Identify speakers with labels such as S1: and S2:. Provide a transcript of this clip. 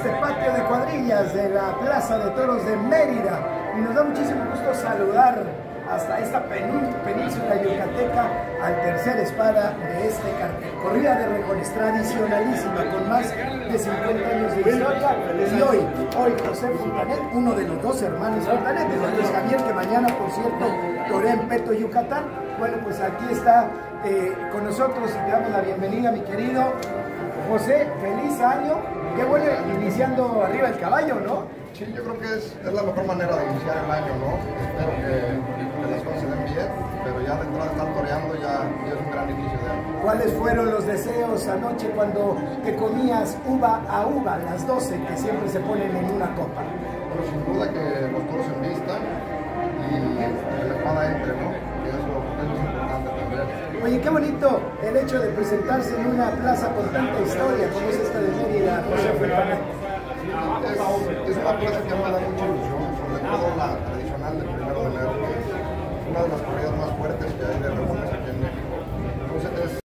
S1: este patio de cuadrillas de la Plaza de Toros de Mérida. Y nos da muchísimo gusto saludar hasta esta península yucateca al tercer espada de este cartel. Corrida de rejones tradicionalísima con más de 50 años de historia. Y hoy José Fontanet, uno de los dos hermanos Fontanet, de Luis Javier, que mañana, por cierto, torea en Peto, Yucatán. Bueno, pues aquí está con nosotros y te damos la bienvenida, mi querido José. Feliz año. Qué bueno, iniciando arriba el caballo, ¿no?
S2: Sí, yo creo que es la mejor manera de iniciar el año, ¿no? Espero que las cosas se den bien, pero ya de entrada estar toreando ya es un gran inicio de año.
S1: ¿Cuáles fueron los deseos anoche cuando te comías uva a uva, las 12 que siempre se ponen en una copa?
S2: Bueno, sin duda que los toros se envistan y que la espada entre, ¿no? Que eso es importante también.
S1: Oye, qué bonito el hecho de presentarse en una plaza con tanta historia como es esta de Mérida, José Fontanet.
S2: Es una plaza que me da mucha ilusión, sobre todo la tradicional del 1 de enero, que es una de las corridas más fuertes que hay de rejones.